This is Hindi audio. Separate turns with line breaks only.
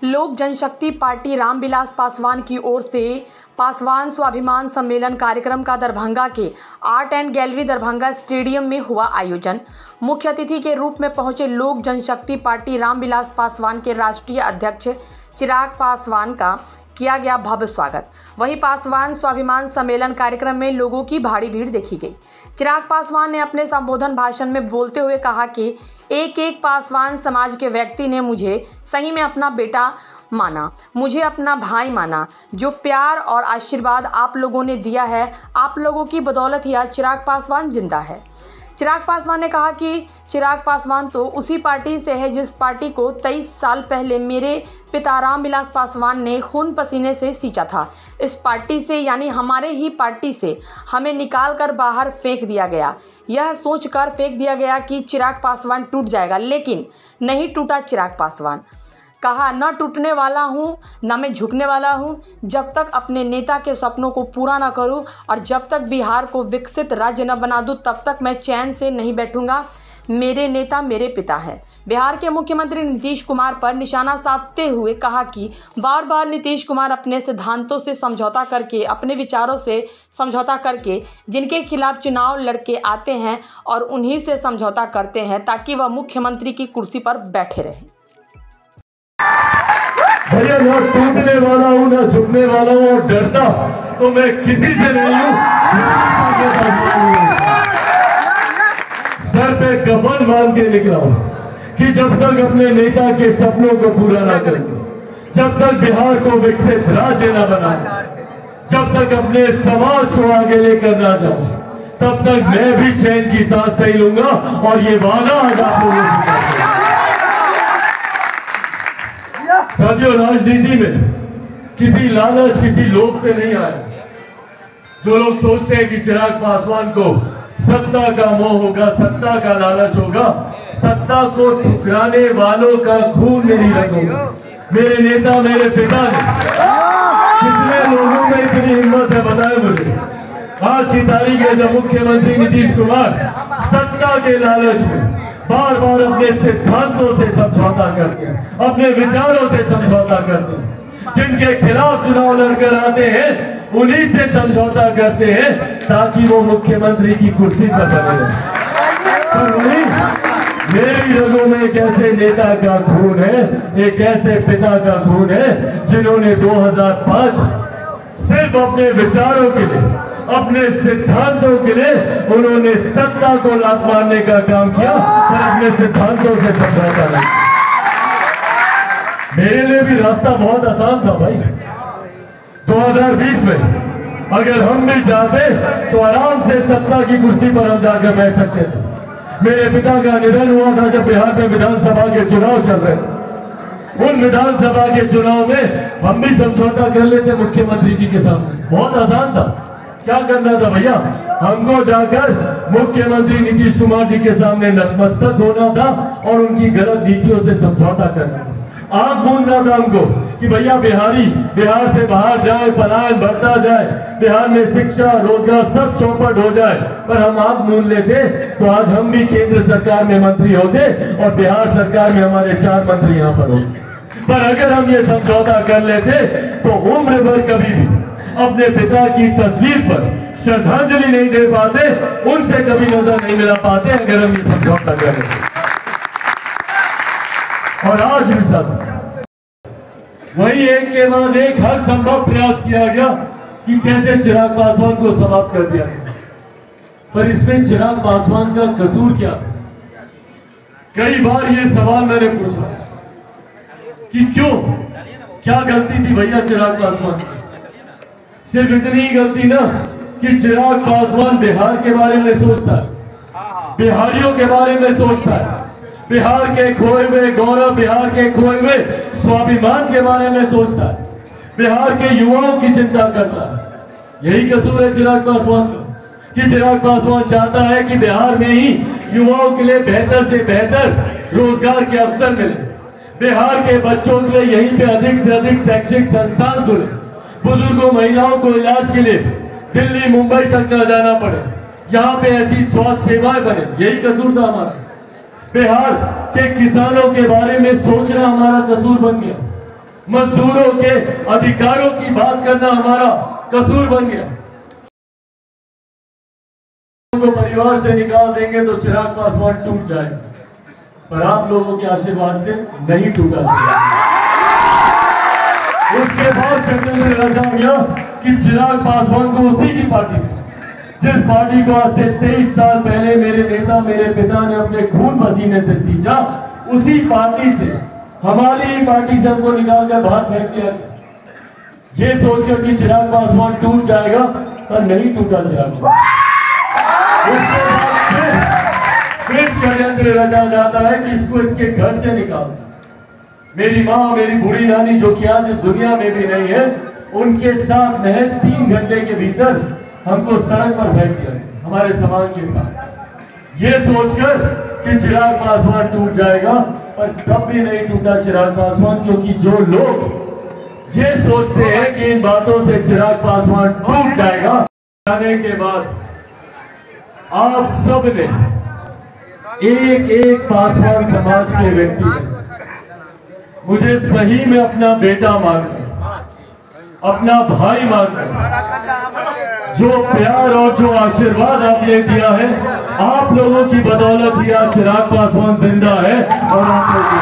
लोक जनशक्ति पार्टी रामविलास पासवान की ओर से पासवान स्वाभिमान सम्मेलन कार्यक्रम का दरभंगा के art and gallery Darbhanga stadium में हुआ आयोजन। मुख्य अतिथि के रूप में पहुंचे लोक जनशक्ति पार्टी रामविलास पासवान के राष्ट्रीय अध्यक्ष चिराग पासवान का किया गया भव्य स्वागत। वहीं पासवान स्वाभिमान सम्मेलन कार्यक्रम में लोगों की भारी भीड़ देखी गई। चिराग पासवान ने अपने संबोधन भाषण में बोलते हुए कहा कि एक पासवान समाज के व्यक्ति ने मुझे सही में अपना बेटा माना, मुझे अपना भाई माना। जो प्यार और आशीर्वाद आप लोगों ने दिया है, आप लोगों की बदौलत ही आज चिराग पासवान जिंदा है। चिराग पासवान ने कहा कि चिराग पासवान तो उसी पार्टी से है जिस पार्टी को 23 साल पहले मेरे पिता रामविलास पासवान ने खून पसीने से सींचा था। इस पार्टी से यानी हमारे ही पार्टी से हमें निकाल कर बाहर फेंक दिया गया। यह सोचकर फेंक दिया गया कि चिराग पासवान टूट जाएगा, लेकिन नहीं टूटा चिराग पासवान। कहा, न टूटने वाला हूँ न मैं झुकने वाला हूँ। जब तक अपने नेता के सपनों को पूरा न करूँ और जब तक बिहार को विकसित राज्य न बना दूँ, तब तक मैं चैन से नहीं बैठूंगा। मेरे नेता मेरे पिता है। बिहार के मुख्यमंत्री नीतीश कुमार पर निशाना साधते हुए कहा कि बार बार नीतीश कुमार अपने सिद्धांतों से समझौता करके, अपने विचारों से समझौता करके जिनके खिलाफ चुनाव लड़के आते हैं और उन्हीं से समझौता करते हैं ताकि वह मुख्यमंत्री की कुर्सी पर बैठे रहें।
भैया ना टूटने वाला हूँ ना झुकने वाला हूँ और डरता तो मैं किसी से नहीं हूँ। सर पे कफन बांध के निकला हूँ कि जब तक अपने नेता के सपनों को पूरा ना करूँ, जब तक बिहार को विकसित राज्य न बना, जब तक अपने समाज को आगे लेकर ना जाऊं, तब तक मैं भी चैन की सांस नहीं लूंगा। और ये वादा आज आप लोगों से साथियों, राजनीति में किसी लालच किसी लोभ से नहीं आया। जो लोग सोचते हैं कि चिराग पासवान को सत्ता का मोह होगा, सत्ता का लालच होगा, सत्ता को ठुकराने वालों का खून मेरी रगों में। मेरे नेता मेरे पिता ने कितने लोगों में इतनी हिम्मत है बताए मुझे। आज की तारीख है जब मुख्यमंत्री नीतीश कुमार सत्ता के लालच में बार बार अपने सिद्धांतों से समझौता करते हैं, अपने विचारों से समझौता करते हैं, जिनके खिलाफ चुनाव लड़कर आते हैं उन्हीं से समझौता करते हैं ताकि वो मुख्यमंत्री की कुर्सी पर बने रहें। मेरी रगों में एक ऐसे नेता का खून है, एक ऐसे पिता का खून है जिन्होंने 2005 सिर्फ अपने विचारों के लिए, अपने सिद्धांतों के लिए उन्होंने सत्ता को लात मारने का काम किया और अपने सिद्धांतों से समझौता नहीं। मेरे लिए भी रास्ता बहुत आसान था भाई। 2020 में अगर हम भी चाहते तो आराम से सत्ता की कुर्सी पर हम जाकर बैठ सकते थे। मेरे पिता का निधन हुआ था जब बिहार में विधानसभा के चुनाव चल रहे थे। उन विधानसभा के चुनाव में हम भी समझौता कर लेते मुख्यमंत्री जी के सामने। बहुत आसान था। क्या करना था भैया? हमको जाकर मुख्यमंत्री नीतीश कुमार जी के सामने नतमस्तक होना था और उनकी गलत नीतियों से समझौता करना था। आंख मूंदना था हमको कि भैया बिहारी बिहार से बाहर जाए, पलायन बढ़ता जाए, बिहार में शिक्षा रोजगार सब चौपट हो जाए। पर हम आंख मूंद लेते तो आज हम भी केंद्र सरकार में मंत्री होते और बिहार सरकार में हमारे 4 मंत्री यहाँ पर होते। पर अगर हम ये समझौता कर लेते तो उम्र भर कभी भी अपने पिता की तस्वीर पर श्रद्धांजलि नहीं दे पाते, उनसे कभी नजर नहीं मिला पाते अगर हम ये समझौता कर लेते। और आज भी सब वही एक के बाद एक हर संभव प्रयास किया गया कि कैसे चिराग पासवान को समाप्त कर दिया गया। पर इसमें चिराग पासवान का कसूर क्या? कई बार ये सवाल मैंने पूछा कि क्यों, क्या गलती थी भैया चिराग पासवान की? सिर्फ इतनी ही गलती ना कि चिराग पासवान बिहार के बारे में सोचता है, बिहारियों के बारे में सोचता है, बिहार के खोए हुए गौरव, बिहार के खोए हुए स्वाभिमान के बारे में सोचता है, बिहार के युवाओं की चिंता करता है। यही कसूर है चिराग पासवान का कि चिराग पासवान चाहता है कि बिहार में ही युवाओं के लिए बेहतर से बेहतर रोजगार के अवसर मिले, बिहार के बच्चों के लिए यहीं पे अधिक से अधिक शैक्षिक संस्थान खुले, बुजुर्गों महिलाओं को इलाज के लिए दिल्ली मुंबई तक न जाना पड़े, यहाँ पे ऐसी स्वास्थ्य सेवाएं बने। यही कसूर था हमारा। बिहार के किसानों के बारे में सोचना हमारा कसूर बन गया। मजदूरों के अधिकारों की बात करना हमारा कसूर बन गया। को परिवार से निकाल देंगे तो चिराग पासवान टूट जाएगा, पर आप लोगों के आशीर्वाद से नहीं टूटा। उसके बाद शक्ल में रचा गया कि चिराग पासवान को उसी की पार्टी से, जिस पार्टी को आज से 23 साल पहले मेरे नेता मेरे पिता ने अपने खून पसीने से सींचा, उसी पार्टी से, हमारी ही पार्टी से हमको निकालकर बाहर फेंक दिया। ये सोचकर कि चिराग पासवान टूट जाएगा, पर नहीं टूटा चिराग। उसके बाद फिर षड्यंत्र रचा जाता है कि इसको इसके घर से निकाल। मेरी माँ, मेरी बूढ़ी नानी जो कि आज इस दुनिया में भी नहीं है, उनके साथ महज 3 घंटे के भीतर हमको सड़क पर फेंक दिया हमारे समाज के साथ, ये सोचकर कि चिराग पासवान टूट जाएगा, पर तब भी नहीं टूटा चिराग पासवान। क्योंकि जो लोग ये सोचते हैं कि इन बातों से चिराग पासवान टूट जाएगा, जाने के बाद आप सब ने एक एक पासवान समाज के व्यक्ति ने मुझे सही में अपना बेटा मानकर, अपना भाई मानकर, जो प्यार और जो आशीर्वाद आपने दिया है, आप लोगों की बदौलत ही आज चिराग पासवान जिंदा है और आप लोग